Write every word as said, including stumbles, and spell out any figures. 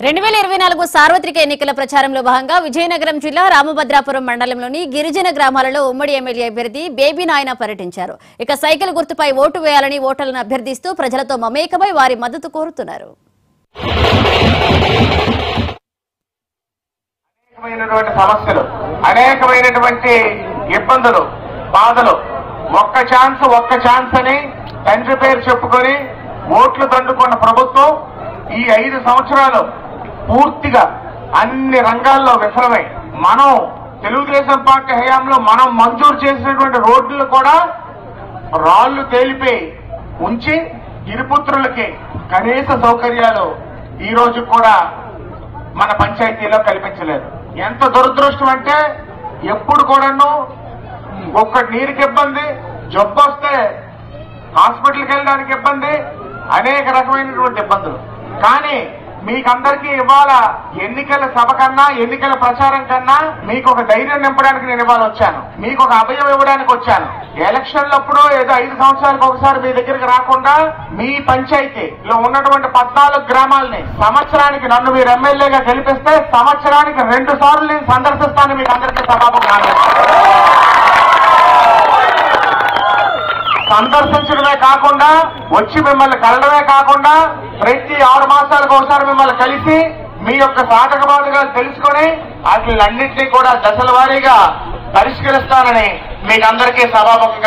రెండు వేల ఇరవై నాలుగు సార్వత్రిక ఎన్నికల ప్రచారంలో భాగంగా విజయనగరం జిల్లా రామభద్రాపురం మండలంలోని గిరిజన గ్రామాలలో ఉమ్మడి ఎమ్మెల్యే అభ్యర్థి బేబీ నాయన పర్యటించారు. ఇక సైకిల్ గుర్తుపై ఓటు వేయాలని ఓటర్లను అభ్యర్థిస్తూ ప్రజలతో మమేకమై వారి మద్దతు కోరుతున్నారు. సమస్యలు అనేకమైనటువంటి ఇబ్బందులు బాధలు ఒక్క ఛాన్స్ ఒక్క ఛాన్స్ అని తండ్రి పేరు చెప్పుకొని ఓట్లు దండుకున్న ప్రభుత్వం ఈ ఐదు సంవత్సరాలు పూర్తిగా అన్ని రంగాల్లో విఫలమై మనం తెలుగుదేశం పార్టీ హయాంలో మనం మంజూరు చేసినటువంటి రోడ్లు కూడా రాళ్లు తేలిపై ఉంచి ఇరుపుత్రులకి కనీస సౌకర్యాలు ఈ రోజు కూడా మన పంచాయతీలో కల్పించలేదు. ఎంత దురదృష్టం అంటే ఎప్పుడు కూడాను ఒక్క నీరుకి ఇబ్బంది, జబ్బు వస్తే హాస్పిటల్కి వెళ్ళడానికి ఇబ్బంది, అనేక రకమైనటువంటి ఇబ్బందులు. కానీ మీకందరికీ ఇవాళ ఎన్నికల సభ కన్నా ఎన్నికల ప్రచారం కన్నా మీకు ఒక ధైర్యం నింపడానికి నేను ఇవాళ వచ్చాను, మీకు ఒక అభయం ఇవ్వడానికి వచ్చాను. ఎలక్షన్లప్పుడు ఏదో ఐదు సంవత్సరాలకు ఒకసారి మీ దగ్గరికి రాకుండా మీ పంచాయతీలో ఉన్నటువంటి పద్నాలుగు గ్రామాలని సంవత్సరానికి నన్ను మీరు ఎమ్మెల్యేగా గెలిపిస్తే సంవత్సరానికి రెండు సార్లు నేను సందర్శిస్తాను. మీకు అందరికీ సభాపతి సందర్శించడమే కాకుండా వచ్చి మిమ్మల్ని కలడమే కాకుండా ప్రతి ఆరు మాసాలకు ఒకసారి మిమ్మల్ని కలిసి మీ యొక్క సాధక బాధకాలు తెలుసుకొని వాటిలన్నింటినీ కూడా దశల వారీగా పరిష్కరిస్తానని మీకు అందరికీ సభాముఖంగా